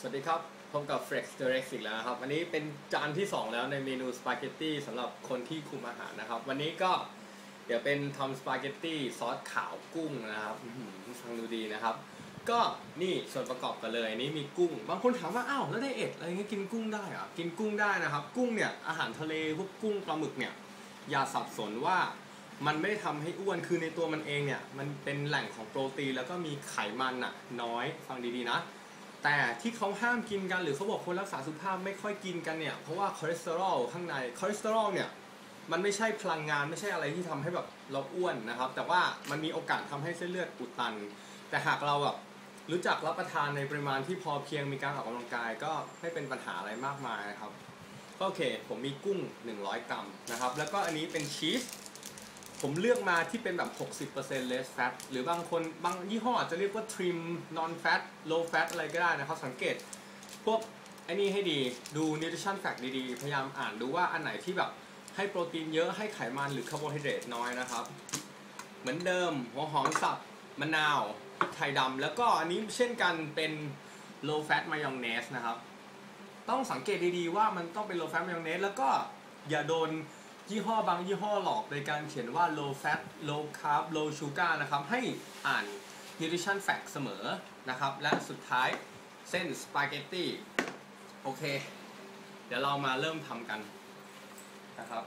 วัสดีครับพบกับ Flex Direct อีกแล้วนะครับวันนี้เป็นจานที่2แล้วในเมนูสปาเกตตี้สำหรับคนที่คุมอาหารนะครับวันนี้ก็เดี๋ยวเป็นทำสปาเกตตี้ซอสขาวกุ้งนะครับฟังดูดีนะครับก็นี่ส่วนประกอบกันเลยนี่มีกุ้งบางคนถามว่าอ้าวแล้วไดเอทอะไรเงี้ยกินกุ้งได้เหรอกินกุ้งได้นะครับกุ้งเนี่ยอาหารทะเลพวกกุ้งปลาหมึกเนี่ยอย่าสับสนว่ามันไม่ได้ทำให้อ้วนคือในตัวมันเองเนี่ยมันเป็นแหล่งของโปรตีนแล้วก็มีไขมันน้อยฟังดีๆนะแต่ที่เขาห้ามกินกันหรือเขาบอกคนรักษาสุขภาพไม่ค่อยกินกันเนี่ยเพราะว่าคอเลสเตอรอลข้างในคอเลสเตอรอลเนี่ยมันไม่ใช่พลังงานไม่ใช่อะไรที่ทำให้แบบเราอ้วนนะครับแต่ว่ามันมีโอกาสทำให้เส้นเลือดอุดตันแต่หากเราแบบรู้จักรับประทานในปริมาณที่พอเพียงมีการออกกำลังกายก็ไม่เป็นปัญหาอะไรมากมายนะครับโอเคผมมีกุ้ง100 กรัมนะครับแล้วก็อันนี้เป็นชีสผมเลือกมาที่เป็นแบบ 60% less fat หรือบางคนบางยี่ห้ออาจจะเรียกว่า trim non fat low fat อะไรก็ได้นะครับสังเกตพวกไอ้นี่ให้ดีดู nutrition fact ดีๆพยายามอ่านดูว่าอันไหนที่แบบให้โปรตีนเยอะให้ไขมันหรือคาร์โบไฮเดรตน้อยนะครับเหมือนเดิมหัวหอมสับมะนาวพริกไทยดำแล้วก็อันนี้เช่นกันเป็น low fat mayonnaise นะครับต้องสังเกตดีๆว่ามันต้องเป็น low fat mayonnaise แล้วก็อย่าโดนยี่ห้อบางยี่ห้อหลอกโดยการเขียนว่า low fat low carb low sugar นะครับให้อ่าน nutrition fact เสมอนะครับและสุดท้ายเส้นสปาเกตตี้โอเคเดี๋ยวเรามาเริ่มทำกันนะครับ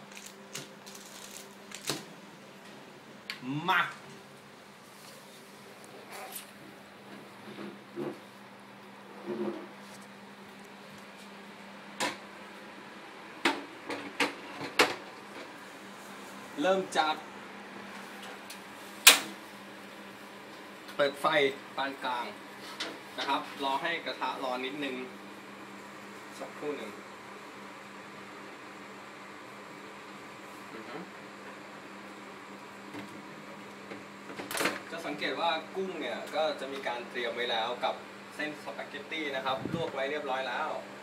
มาเริ่มจากเปิดไฟปานกลางนะครับรอให้กระทะร้อนนิดนึงสักครู่หนึ่งจะสังเกตว่ากุ้งเนี่ยก็จะมีการเตรียมไว้แล้วกับเส้นสปาเกตตี้นะครับลวกไว้เรียบร้อยแล้ว